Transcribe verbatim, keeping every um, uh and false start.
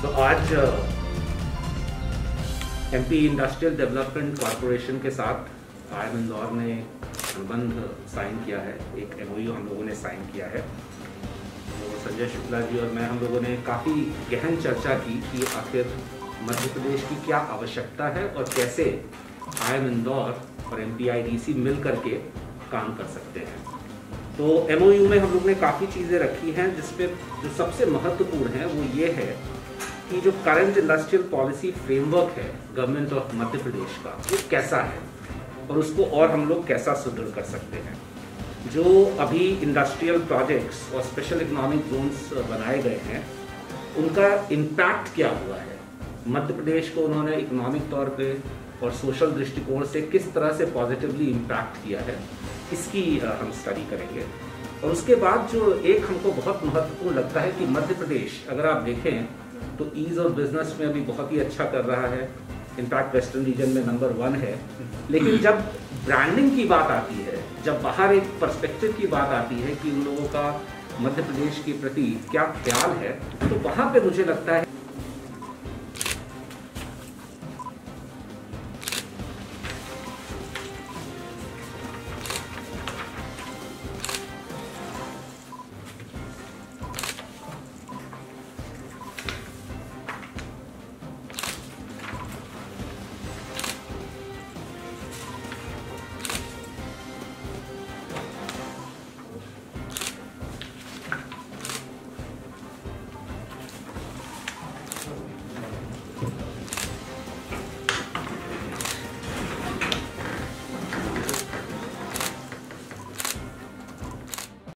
तो आज MP industrial development corporation के साथ आई एम इंदौर ने अनुबंध साइन किया है। एक एमओयू हम लोगों ने साइन किया है। तो संजय शुक्ला जी और मैं हम लोगों ने काफ़ी गहन चर्चा की कि आखिर मध्य प्रदेश की क्या आवश्यकता है और कैसे आई एम इंदौर और एमपीआईडीसी मिल करके काम कर सकते हैं। तो एमओयू में हम लोग ने काफ़ी चीज़ें रखी हैं, जिसपे जो सबसे महत्वपूर्ण है वो ये है कि जो करंट इंडस्ट्रियल पॉलिसी फ्रेमवर्क है गवर्नमेंट ऑफ मध्य प्रदेश का, वो कैसा है और उसको और हम लोग कैसा सुदृढ़ कर सकते हैं। जो अभी इंडस्ट्रियल प्रोजेक्ट्स और स्पेशल इकोनॉमिक जोन्स बनाए गए हैं, उनका इम्पैक्ट क्या हुआ है, मध्य प्रदेश को उन्होंने इकोनॉमिक तौर पे और सोशल दृष्टिकोण से किस तरह से पॉजिटिवली इम्पैक्ट किया है, इसकी हम स्टडी करेंगे। और उसके बाद जो एक हमको बहुत महत्वपूर्ण लगता है कि मध्य प्रदेश अगर आप देखें तो ईज ऑफ बिजनेस में अभी बहुत ही अच्छा कर रहा है, इनफैक्ट वेस्टर्न रीजन में नंबर वन है। लेकिन जब ब्रांडिंग की बात आती है, जब बाहर एक पर्सपेक्टिव की बात आती है कि उन लोगों का मध्य प्रदेश के प्रति क्या ख्याल है, तो वहाँ पे मुझे लगता है